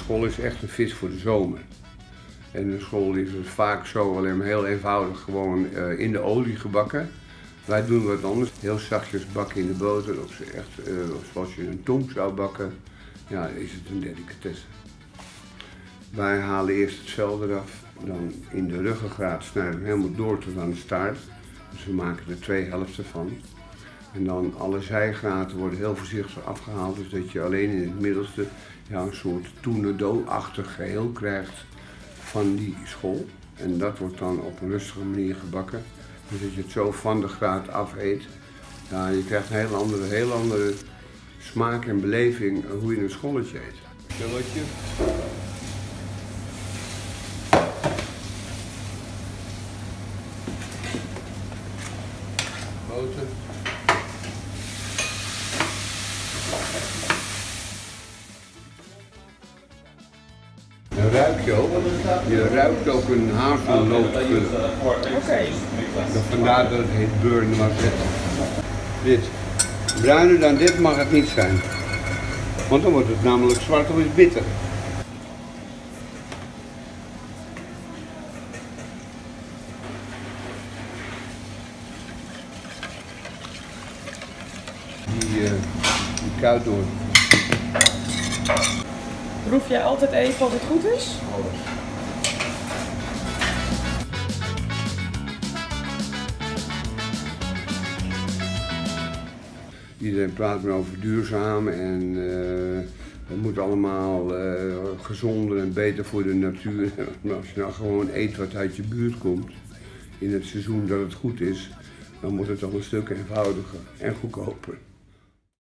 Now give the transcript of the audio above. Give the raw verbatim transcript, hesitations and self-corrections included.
school is echt een vis voor de zomer. En de school is dus vaak zo alleen maar heel eenvoudig gewoon uh, in de olie gebakken. Wij doen wat anders. Heel zachtjes bakken in de boter, of ze echt, uh, zoals je een tong zou bakken, ja, is het een delicatesse. Wij halen eerst het vel eraf, dan in de ruggengraat snijden we helemaal door tot aan de staart. Dus we maken er twee helften van. En dan alle zijgraten worden heel voorzichtig afgehaald, dus dat je alleen in het middelste ja, een soort tournedos-achtig geheel krijgt van die schol. En dat wordt dan op een rustige manier gebakken. Dus dat je het zo van de graat af eet. Ja, je krijgt een heel andere, heel andere smaak en beleving hoe je een scholletje eet. Schilletje. Boter. Dan ruik je ook. Je ruikt ook een hazelnootgeur. Oké. Vandaar dat het heet beurre noisette. Dit. Bruiner dan dit mag het niet zijn. Want dan wordt het namelijk zwart of is bitter. Die, uh, die kuit door. Proef jij altijd even als het goed is? Alles. Iedereen praat maar over duurzaam en uh, het moet allemaal uh, gezonder en beter voor de natuur. Maar als je nou gewoon eet wat uit je buurt komt, in het seizoen dat het goed is, dan wordt het al een stuk eenvoudiger en goedkoper.